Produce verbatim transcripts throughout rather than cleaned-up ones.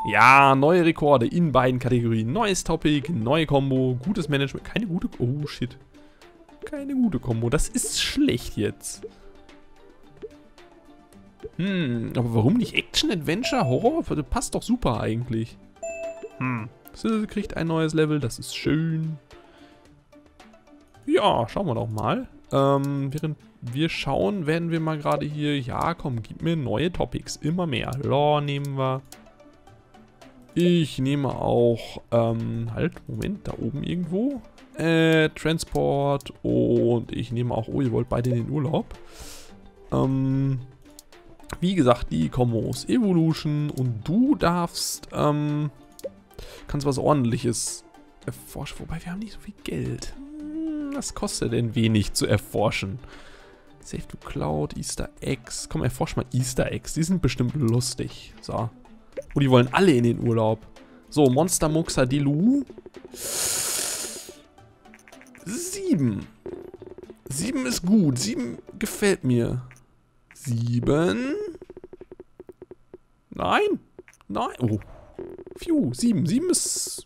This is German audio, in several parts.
Ja, neue Rekorde in beiden Kategorien. Neues Topic, neue Combo, gutes Management. Keine gute... Oh, shit. Keine gute Combo. Das ist schlecht jetzt. Hm, aber warum nicht Action, Adventure, Horror? Das passt doch super eigentlich. Hm. Sizzle kriegt ein neues Level, das ist schön. Ja, schauen wir doch mal. Ähm, während wir schauen, werden wir mal gerade hier... Ja, komm, gib mir neue Topics. Immer mehr. Law nehmen wir. Ich nehme auch... Ähm, halt, Moment, da oben irgendwo. Äh, Transport. Und ich nehme auch... Oh, ihr wollt beide in den Urlaub. Ähm... Wie gesagt, die Kombos Evolution und du darfst, ähm, kannst was Ordentliches erforschen. Wobei, wir haben nicht so viel Geld. Hm, das kostet ein wenig zu erforschen. Save to Cloud, Easter Eggs. Komm, erforsch mal Easter Eggs. Die sind bestimmt lustig. So. Oh, die wollen alle in den Urlaub. So, Monster Muxa Delu. Sieben. Sieben ist gut. Sieben gefällt mir. Sieben. Nein. Nein. Oh. Phew. Sieben. Sieben ist...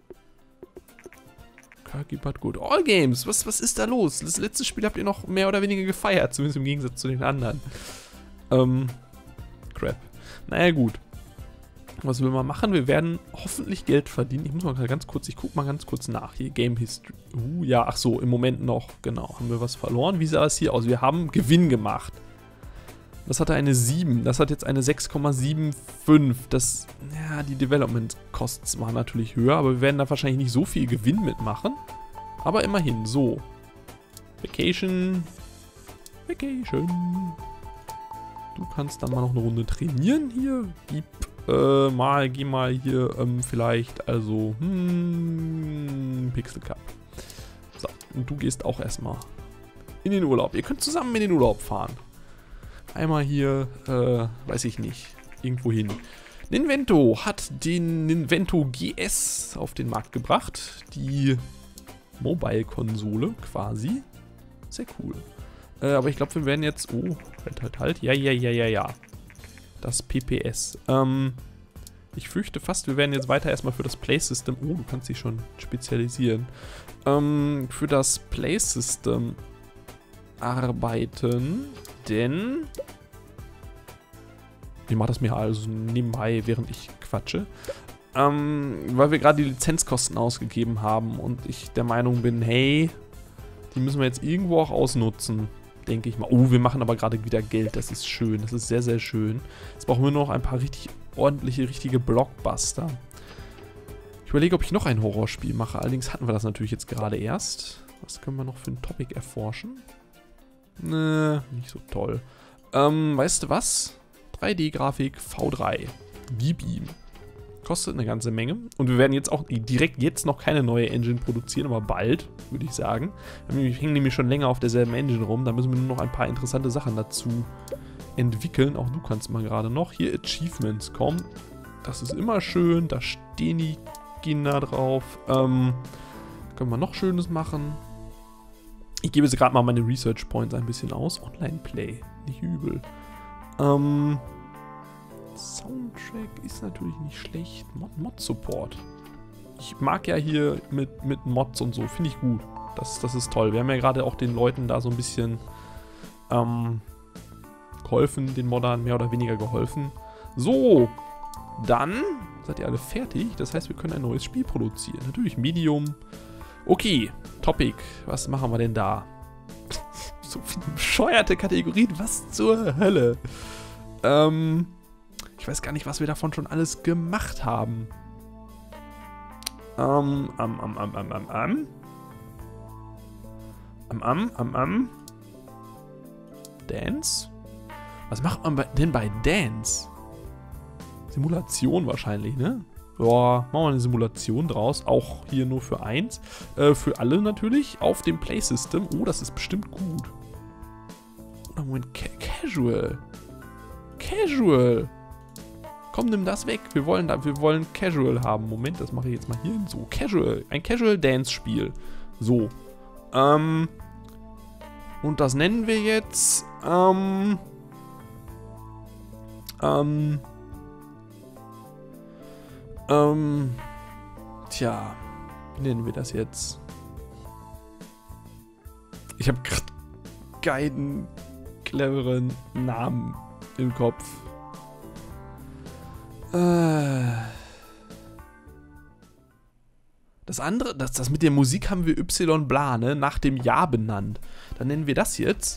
Kaki Bad gut. All Games. Was, was ist da los? Das letzte Spiel habt ihr noch mehr oder weniger gefeiert. Zumindest im Gegensatz zu den anderen. Ähm. Crap. Naja, gut. Was will man machen? Wir werden hoffentlich Geld verdienen. Ich muss mal ganz kurz... Ich guck mal ganz kurz nach. Hier, Game History. Uh, ja, ach so. Im Moment noch. Genau. Haben wir was verloren? Wie sah es hier aus? Wir haben Gewinn gemacht. Das hatte eine sieben. Das hat jetzt eine sechs Komma fünfundsiebzig. Das, ja, die Development Costs waren natürlich höher, aber wir werden da wahrscheinlich nicht so viel Gewinn mitmachen. Aber immerhin, so. Vacation. Vacation. Du kannst dann mal noch eine Runde trainieren hier. Gib äh, mal, geh mal hier ähm, vielleicht, also, hm, Pixel Cup. So, und du gehst auch erstmal in den Urlaub. Ihr könnt zusammen in den Urlaub fahren. Einmal hier, äh, weiß ich nicht, irgendwo hin. Ninvento hat den Ninvento G S auf den Markt gebracht. Die Mobile-Konsole quasi. Sehr cool. Äh, aber ich glaube, wir werden jetzt... Oh, halt, halt, halt. Ja, ja, ja, ja, ja. Das P P S. Ähm, ich fürchte fast, wir werden jetzt weiter erstmal für das Play-System... Oh, du kannst dich schon spezialisieren. Ähm, für das Play-System arbeiten... Denn ich mache das mir also nebenbei, während ich quatsche. Ähm, weil wir gerade die Lizenzkosten ausgegeben haben und ich der Meinung bin, hey, die müssen wir jetzt irgendwo auch ausnutzen, denke ich mal. Oh, wir machen aber gerade wieder Geld, das ist schön, das ist sehr, sehr schön. Jetzt brauchen wir nur noch ein paar richtig ordentliche, richtige Blockbuster. Ich überlege, ob ich noch ein Horrorspiel mache, allerdings hatten wir das natürlich jetzt gerade erst. Was können wir noch für ein Topic erforschen? Ne, nicht so toll. Ähm, weißt du was? drei D-Grafik V drei. Gib ihm. Kostet eine ganze Menge. Und wir werden jetzt auch direkt jetzt noch keine neue Engine produzieren, aber bald, würde ich sagen. Wir hängen nämlich schon länger auf derselben Engine rum. Da müssen wir nur noch ein paar interessante Sachen dazu entwickeln. Auch du kannst mal gerade noch. Hier Achievements kommen. Das ist immer schön. Da stehen die Kinder drauf. Ähm, können wir noch Schönes machen? Ich gebe jetzt gerade mal meine Research Points ein bisschen aus. Online-Play, nicht übel. Ähm, Soundtrack ist natürlich nicht schlecht. Mod-Support. Ich mag ja hier mit, mit Mods und so, finde ich gut. Das, das ist toll. Wir haben ja gerade auch den Leuten da so ein bisschen ähm, geholfen, den Moddern mehr oder weniger geholfen. So, dann seid ihr alle fertig. Das heißt, wir können ein neues Spiel produzieren. Natürlich Medium. Okay, Topic. Was machen wir denn da? So viele bescheuerte Kategorien. Was zur Hölle? Ähm, ich weiß gar nicht, was wir davon schon alles gemacht haben. Ähm, am, am, am, am, am, am. Am, am, am, am. Dance? Was macht man bei, denn bei Dance? Simulation wahrscheinlich, ne? Ja, machen wir eine Simulation draus. Auch hier nur für eins. Äh, für alle natürlich. Auf dem Play-System. Oh, das ist bestimmt gut. Oder Moment, Ca Casual. Casual. Komm, nimm das weg. Wir wollen da, wir wollen Casual haben. Moment, das mache ich jetzt mal hier hin. So, Casual. Ein Casual-Dance-Spiel. So. Ähm. Und das nennen wir jetzt, ähm. Ähm. Ähm, tja, wie nennen wir das jetzt? Ich habe gerade keinen cleveren Namen im Kopf. Äh... Das andere, das, das mit der Musik haben wir Y bla, ne, nach dem Jahr benannt. Dann nennen wir das jetzt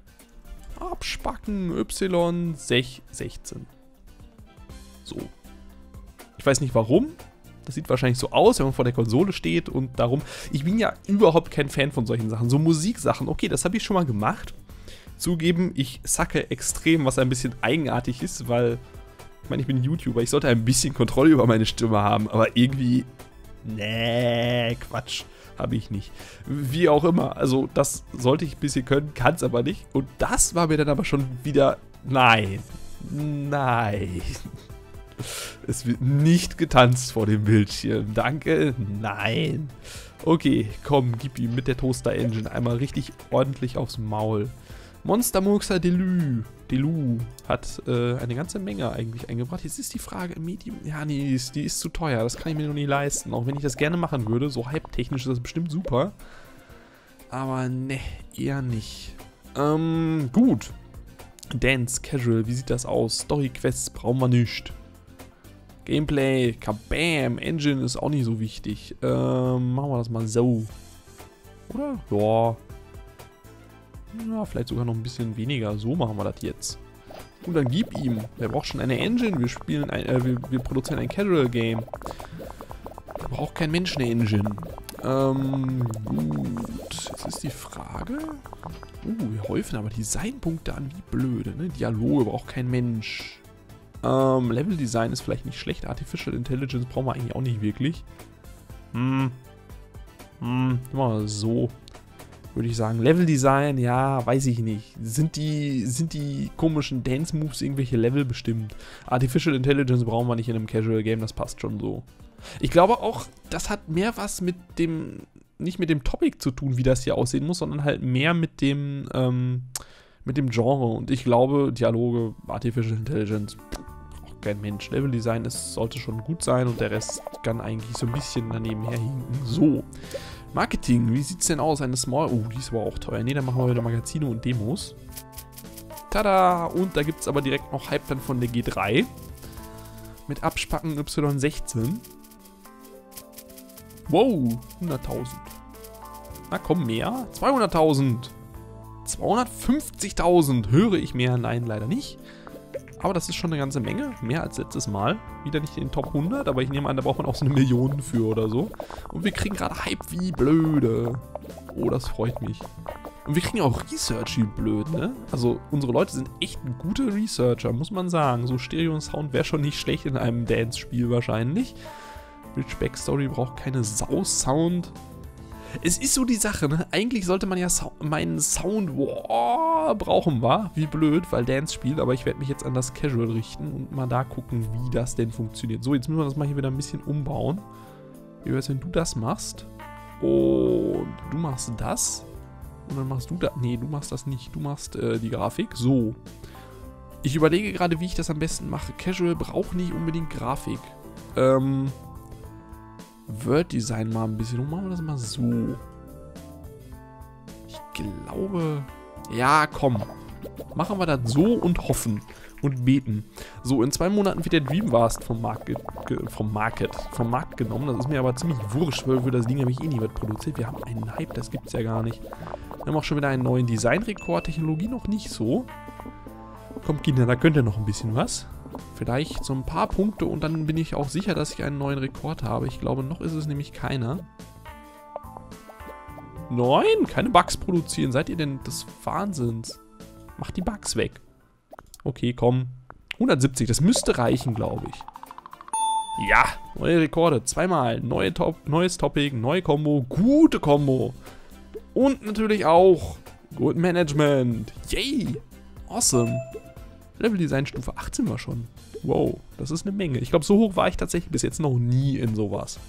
Abspacken Y sechzehn. So. Ich weiß nicht warum. Das sieht wahrscheinlich so aus, wenn man vor der Konsole steht und darum. Ich bin ja überhaupt kein Fan von solchen Sachen. So Musiksachen, okay, das habe ich schon mal gemacht. Zugeben, ich sacke extrem, was ein bisschen eigenartig ist, weil, ich meine, ich bin YouTuber, ich sollte ein bisschen Kontrolle über meine Stimme haben, aber irgendwie... Nee, Quatsch. Habe ich nicht. Wie auch immer. Also, das sollte ich ein bisschen können, kann es aber nicht. Und das war mir dann aber schon wieder... Nein. Nein. Es wird nicht getanzt vor dem Bildschirm. Danke. Nein. Okay, komm, gib ihm mit der Toaster Engine einmal richtig ordentlich aufs Maul. Monster Murkser Delu. Delu hat äh, eine ganze Menge eigentlich eingebracht. Jetzt ist die Frage, Medium, ja, nee, die ist, die ist zu teuer. Das kann ich mir noch nie leisten. Auch wenn ich das gerne machen würde. So hype-technisch ist das bestimmt super. Aber ne, eher nicht. Ähm, gut. Dance, Casual, wie sieht das aus? Story-Quests brauchen wir nicht. Gameplay, kabam, Engine ist auch nicht so wichtig. Ähm, machen wir das mal so. Oder? Ja. Ja, vielleicht sogar noch ein bisschen weniger. So machen wir das jetzt. Und dann gib ihm. Der braucht schon eine Engine. Wir spielen ein, äh, wir, wir produzieren ein Casual Game. Da braucht kein Mensch eine Engine. Ähm, gut. Jetzt ist die Frage. Uh, wir häufen aber Designpunkte an wie blöde, ne? Dialoge braucht kein Mensch. Ähm, Level Design ist vielleicht nicht schlecht. Artificial Intelligence brauchen wir eigentlich auch nicht wirklich. Hm. Hm, mal so. Würde ich sagen. Level Design, ja, weiß ich nicht. Sind die, sind die komischen Dance Moves irgendwelche Level bestimmt? Artificial Intelligence brauchen wir nicht in einem Casual Game, das passt schon so. Ich glaube auch, das hat mehr was mit dem, nicht mit dem Topic zu tun, wie das hier aussehen muss, sondern halt mehr mit dem, ähm, mit dem Genre. Und ich glaube, Dialoge, Artificial Intelligence, auch kein Mensch. Level Design, es sollte schon gut sein und der Rest kann eigentlich so ein bisschen daneben herhinken. So. Marketing, wie sieht's denn aus? Eine Small... Oh, die ist aber auch teuer. Ne, dann machen wir wieder Magazine und Demos. Tada! Und da gibt's aber direkt noch Hype dann von der G drei. Mit Abspacken Y sechzehn. Wow, hunderttausend. Na komm, mehr? zweihunderttausend. zweihundertfünfzigtausend. Höre ich mehr? Nein, leider nicht. Aber das ist schon eine ganze Menge. Mehr als letztes Mal. Wieder nicht in den Top hundert, aber ich nehme an, da braucht man auch so eine Million für oder so. Und wir kriegen gerade Hype wie blöde. Oh, das freut mich. Und wir kriegen auch Research wie blöd, ne? Also unsere Leute sind echt gute Researcher, muss man sagen. So Stereo und Sound wäre schon nicht schlecht in einem Dance-Spiel wahrscheinlich. Rich Backstory braucht keine Sau-Sound. Es ist so die Sache, ne? Eigentlich sollte man ja so meinen Sound, wow, brauchen wir. Wie blöd, weil Dance spielt, aber ich werde mich jetzt an das Casual richten und mal da gucken, wie das denn funktioniert. So, jetzt müssen wir das mal hier wieder ein bisschen umbauen. Wie wär's, wenn du das machst? Und du machst das. Und dann machst du das. Nee, du machst das nicht. Du machst äh, die Grafik. So. Ich überlege gerade, wie ich das am besten mache. Casual braucht nicht unbedingt Grafik. Ähm... Word Design mal ein bisschen. Und machen wir das mal so. Ich glaube... Ja, komm. Machen wir das so und hoffen. Und beten. So, in zwei Monaten wird der Dreamcast vom Markt, vom Market, vom Markt genommen. Das ist mir aber ziemlich wurscht, weil für das Ding habe ich eh nie was produziert. Wir haben einen Hype, das gibt's ja gar nicht. Wir haben auch schon wieder einen neuen Designrekord. Technologie noch nicht so. Kommt, Kinder, da könnt ihr noch ein bisschen was. Vielleicht so ein paar Punkte und dann bin ich auch sicher, dass ich einen neuen Rekord habe. Ich glaube, noch ist es nämlich keiner. Nein, keine Bugs produzieren. Seid ihr denn des Wahnsinns? Macht die Bugs weg. Okay, komm. hundertsiebzig, das müsste reichen, glaube ich. Ja, neue Rekorde. Zweimal. Neue Top, neues Topic, neue Combo, gute Combo. Und natürlich auch Good Management. Yay. Awesome. Level Design Stufe achtzehn war schon. Wow, das ist eine Menge. Ich glaube, so hoch war ich tatsächlich bis jetzt noch nie in sowas.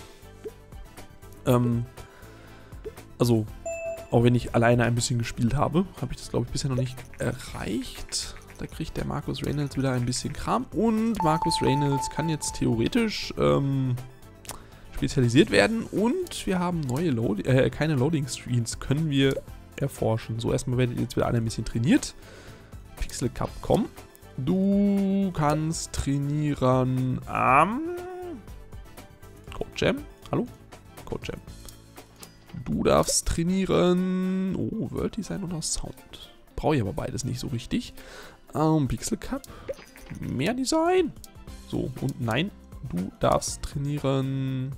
Ähm, also, auch wenn ich alleine ein bisschen gespielt habe, habe ich das, glaube ich, bisher noch nicht erreicht. Da kriegt der Marcus Reynolds wieder ein bisschen Kram. Und Marcus Reynolds kann jetzt theoretisch ähm, spezialisiert werden. Und wir haben neue Load äh, keine Loading Screens, können wir erforschen. So, erstmal werdet ihr jetzt wieder alle ein bisschen trainiert. Pixel Cup, komm. Du kannst trainieren am Code Jam. Hallo? Code Jam. Du darfst trainieren. Oh, World Design oder Sound. Brauche ich aber beides nicht so richtig. Ähm, Pixel Cup. Mehr Design. So, und nein, du darfst trainieren.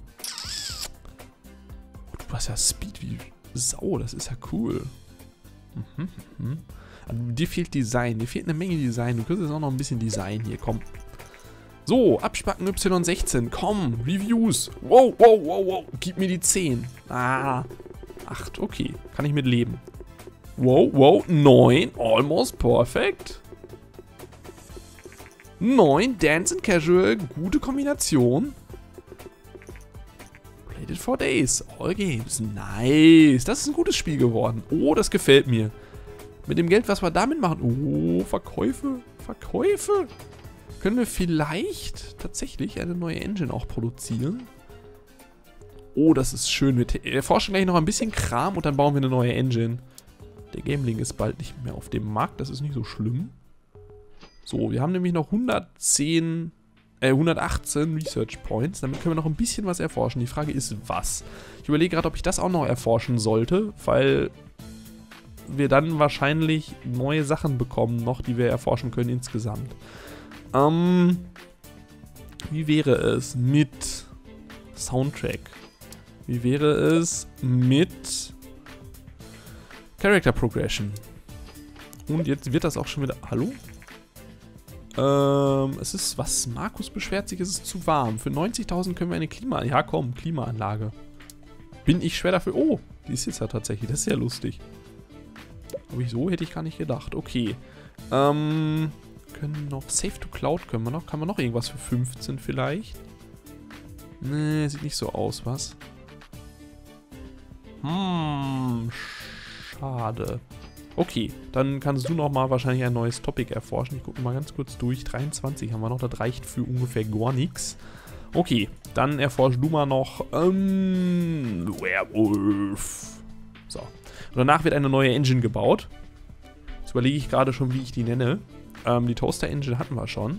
Du hast ja Speed wie Sau, das ist ja cool. Mhm, mhm. Also, dir fehlt Design, dir fehlt eine Menge Design. Du kriegst jetzt auch noch ein bisschen Design hier, komm. So, Abspacken Y sechzehn, komm, Reviews. Wow, wow, wow, wow, gib mir die zehn. Ah, acht, okay, kann ich mit leben. Wow, wow, neun, almost perfect. neun, Dance and Casual, gute Kombination. Played it for days, all games, nice. Das ist ein gutes Spiel geworden. Oh, das gefällt mir. Mit dem Geld, was wir damit machen. Oh, Verkäufe, Verkäufe. Können wir vielleicht tatsächlich eine neue Engine auch produzieren? Oh, das ist schön. Wir erforschen gleich noch ein bisschen Kram und dann bauen wir eine neue Engine. Der Gameling ist bald nicht mehr auf dem Markt. Das ist nicht so schlimm. So, wir haben nämlich noch hundertzehn, äh, hundertachtzehn Research Points. Damit können wir noch ein bisschen was erforschen. Die Frage ist, was? Ich überlege gerade, ob ich das auch noch erforschen sollte, weil wir dann wahrscheinlich neue Sachen bekommen noch, die wir erforschen können insgesamt. Ähm, wie wäre es mit Soundtrack? Wie wäre es mit Character Progression? Und jetzt wird das auch schon wieder... Hallo? Ähm, es ist... Was? Markus beschwert sich, es ist zu warm. Für neunzigtausend können wir eine Klima... Ja, komm, Klimaanlage. Bin ich schwer dafür... Oh, die ist jetzt ja tatsächlich. Das ist ja lustig. Aber wieso? Hätte ich gar nicht gedacht. Okay. Ähm... Können noch Save to Cloud können wir noch. Kann man noch irgendwas für fünfzehn vielleicht? Nee, sieht nicht so aus, was? Hm, schade. Okay, dann kannst du noch mal wahrscheinlich ein neues Topic erforschen. Ich gucke mal ganz kurz durch. dreiundzwanzig haben wir noch, das reicht für ungefähr gar nichts. Okay, dann erforsch du mal noch ähm, Werewolf. So. Und danach wird eine neue Engine gebaut. Jetzt überlege ich gerade schon, wie ich die nenne. Ähm, die Toaster Engine hatten wir schon.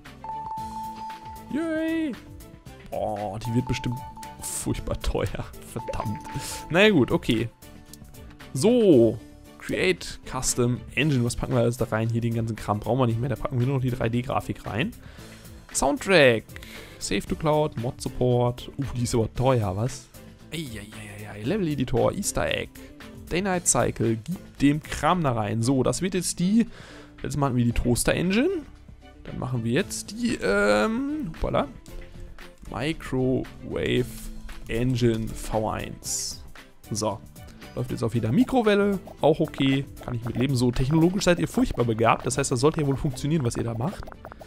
Yay! Oh, die wird bestimmt furchtbar teuer. Verdammt. Naja gut, okay. So. Create Custom Engine. Was packen wir alles da rein? Hier den ganzen Kram brauchen wir nicht mehr. Da packen wir nur noch die drei D-Grafik rein. Soundtrack. Save to Cloud. Mod Support. Uh, die ist aber teuer, was? Eieieiei. Level Editor. Easter Egg. Day-Night Cycle. Gib dem Kram da rein. So, das wird jetzt die... Jetzt machen wir die Toaster Engine. Dann machen wir jetzt die, ähm, hoppala. Microwave Engine V eins. So. Läuft jetzt auf jeder Mikrowelle. Auch okay. Kann ich mit leben. So, technologisch seid ihr furchtbar begabt. Das heißt, das sollte ja wohl funktionieren, was ihr da macht.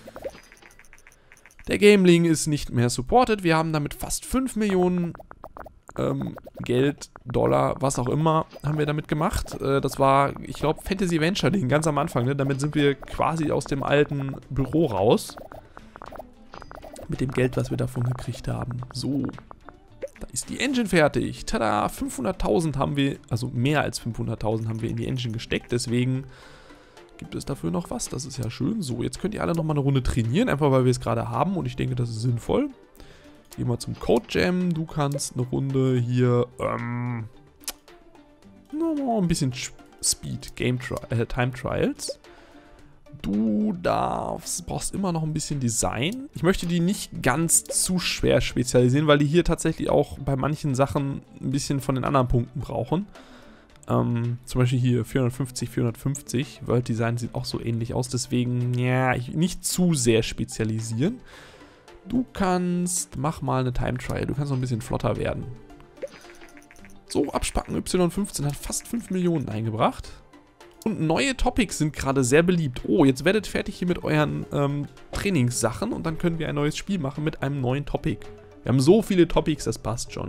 Der Gameling ist nicht mehr supported. Wir haben damit fast fünf Millionen ähm, Geld, Dollar, was auch immer, haben wir damit gemacht. Äh, das war, ich glaube, Fantasy Venture Ding, ganz am Anfang. Ne? Damit sind wir quasi aus dem alten Büro raus. Mit dem Geld, was wir davon gekriegt haben. So, da ist die Engine fertig. Tada, fünfhunderttausend haben wir, also mehr als fünfhunderttausend haben wir in die Engine gesteckt. Deswegen gibt es dafür noch was. Das ist ja schön. So, jetzt könnt ihr alle nochmal eine Runde trainieren, einfach weil wir es gerade haben. Und ich denke, das ist sinnvoll. Gehen wir zum Code Jam. Du kannst eine Runde hier, ähm, noch ein bisschen Speed, Game Tri äh, Time Trials. Du darfst, brauchst immer noch ein bisschen Design. Ich möchte die nicht ganz zu schwer spezialisieren, weil die hier tatsächlich auch bei manchen Sachen ein bisschen von den anderen Punkten brauchen. Ähm, zum Beispiel hier vierhundertfünfzig, vierhundertfünfzig. World Design sieht auch so ähnlich aus, deswegen, ja, ich, nicht zu sehr spezialisieren. Du kannst, mach mal eine Time Trial, du kannst noch ein bisschen flotter werden. So, Abspacken Y fünfzehn hat fast fünf Millionen eingebracht. Und neue Topics sind gerade sehr beliebt. Oh, jetzt werdet fertig hier mit euren ähm, Trainingssachen und dann können wir ein neues Spiel machen mit einem neuen Topic. Wir haben so viele Topics, das passt schon.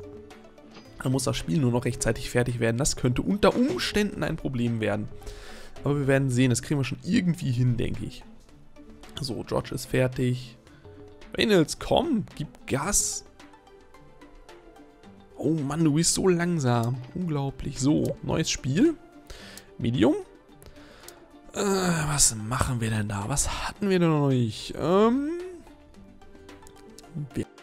Dann muss das Spiel nur noch rechtzeitig fertig werden. Das könnte unter Umständen ein Problem werden. Aber wir werden sehen, das kriegen wir schon irgendwie hin, denke ich. So, George ist fertig. Reynolds, komm, gib Gas. Oh Mann, du bist so langsam. Unglaublich. So, neues Spiel. Medium. Äh, was machen wir denn da? Was hatten wir denn noch nicht? Ähm... Wir